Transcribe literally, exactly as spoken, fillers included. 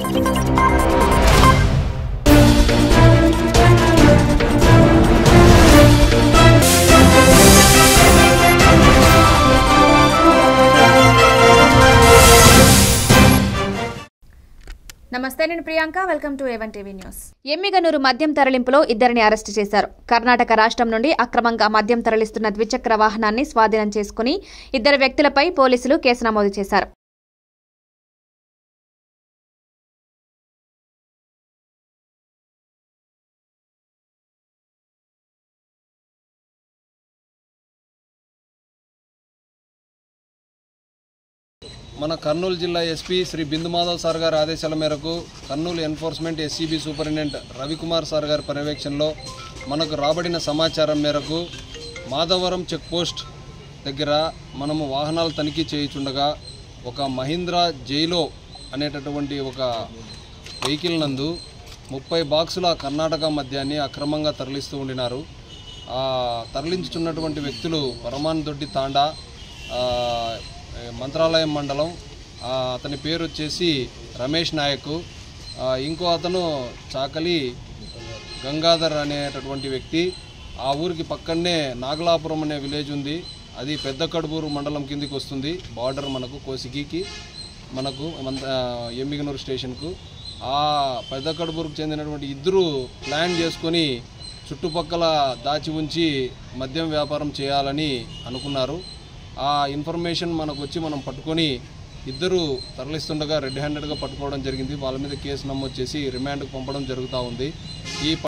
నమస్తే, నేను Priyanka. Welcome to A one TV news. Yemmiganur మద్యం తరలింపులో ఇద్దరిని అరెస్టు చేశారు. కర్ణాటక రాష్ట్రం నుండి అక్రమంగా మద్యం తరలిస్తున్న ద్విచక్ర వాహనాన్ని స్వాధీనం చేసుకుని ఇద్దరు వ్యక్తులపై పోలీసులు కేసు నమోదు చేశారు. మన కర్నూలు జిల్లా ఎస్పీ శ్రీ బిందు మాధవ్ సార్ గారి ఆదేశాల మేరకు Kurnool enforcement SCB superintendent Ravikumar sir గారి పర్యవేక్షణలో మనకు రాబడిన సమాచారం మేరకు మాధవరం చెక్ పోస్ట్ దగ్గర మనము వాహనాలు తనిఖీ చేయుచుండగా ఒక మహీంద్రా జైలో అనేటటువంటి ఒక వెహికల్ నందు ముప్పై బాక్సుల కర్ణాటక మద్యాన్ని అక్రమంగా తరలిస్తూ ఉండినారు. తరలించుచున్నటువంటి వ్యక్తులు పరమాన్ దొడ్డి తాండా మంత్రాలయం మండలం, అతని పేరు వచ్చేసి రమేష్ నాయక్. ఇంకో అతను చాకలి గంగాధర్ అనేటటువంటి వ్యక్తి. ఆ ఊరికి పక్కనే నాగలాపురం అనే విలేజ్ ఉంది, అది పెద్ద కడుపూరు మండలం కిందికి వస్తుంది. బార్డర్ మనకు కోసిగికి మనకు ఎమ్మిగనూరు స్టేషన్కు. ఆ పెద్ద కడుపూరుకు చెందినటువంటి ఇద్దరు ప్లాన్ చేసుకొని చుట్టుపక్కల దాచి ఉంచి మద్యం వ్యాపారం చేయాలని అనుకున్నారు. ఆ ఇన్ఫర్మేషన్ మనకు వచ్చి మనం పట్టుకొని ఇద్దరు తరలిస్తుండగా రెడ్ హ్యాండెడ్గా పట్టుకోవడం జరిగింది. వాళ్ళ మీద కేసు నమోదు చేసి రిమాండ్కు పంపడం జరుగుతూ ఉంది. ఈ